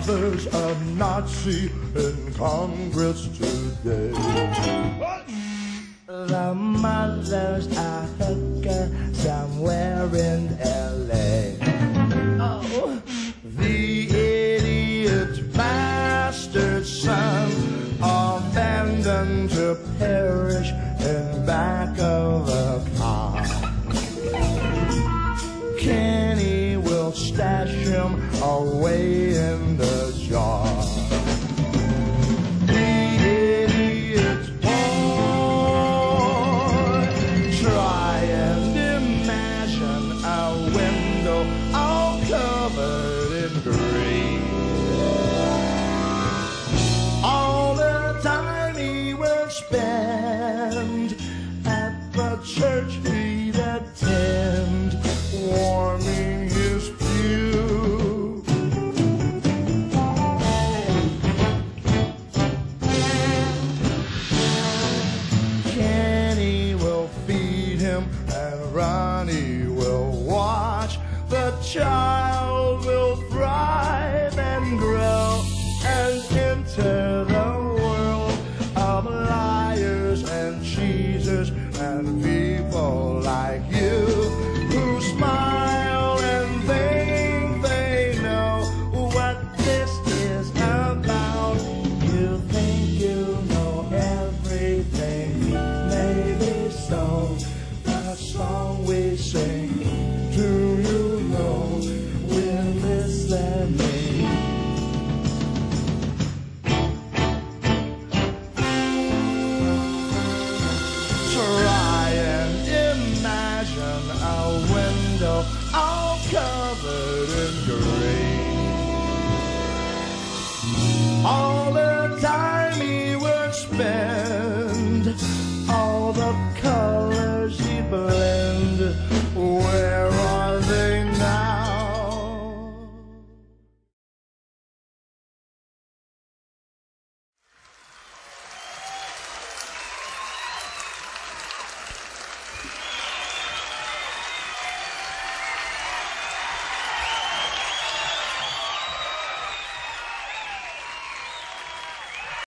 father's a Nazi in Congress today. The mother's a hooker somewhere in L.A. Oh, the idiot bastard son abandoned to perish in back of a car. Kenny will stash him away in the jar. The idiot's boy, try and imagine a window all covered in green. All the time he will spend at the church he'd attend, warming his pew. Kenny will feed him and Ronnie will watch the child.